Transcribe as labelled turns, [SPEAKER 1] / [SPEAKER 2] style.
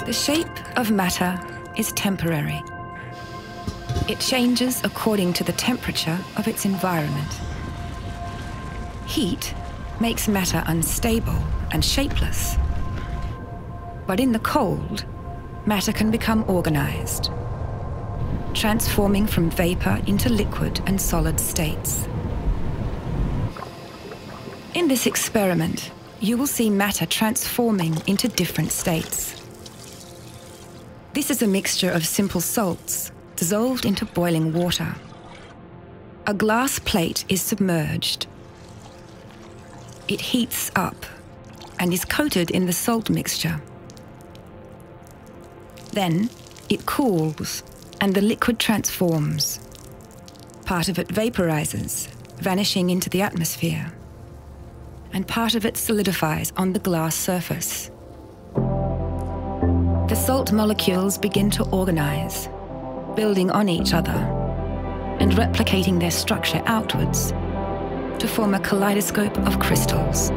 [SPEAKER 1] The shape of matter is temporary. It changes according to the temperature of its environment. Heat makes matter unstable and shapeless. But in the cold, matter can become organized, transforming from vapor into liquid and solid states. In this experiment, you will see matter transforming into different states. This is a mixture of simple salts dissolved into boiling water. A glass plate is submerged. It heats up and is coated in the salt mixture. Then it cools and the liquid transforms. Part of it vaporizes, vanishing into the atmosphere, and part of it solidifies on the glass surface. The salt molecules begin to organize, building on each other and replicating their structure outwards to form a kaleidoscope of crystals.